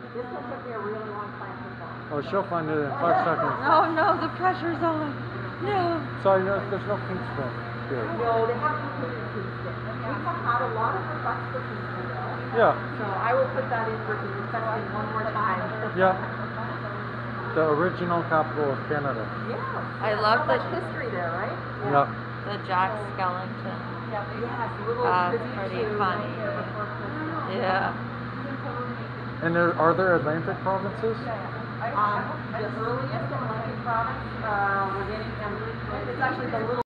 This one took me a really long time to find. Oh, she'll find it in 5 seconds. Oh no, the pressure's on. No. Sorry, there's no pink spin here. No, they haven't included Kingston. We have had a lot of requests for Kingston though. Yeah. So I will put that in for testing one more time. Yeah. The original capital of Canada. Yeah. I love so the much history there, right? Yeah. The Jack Skellington. Yes, little pretty funny. Yeah. And are there Atlantic provinces? The earliest Atlantic province, we're getting, it's actually the little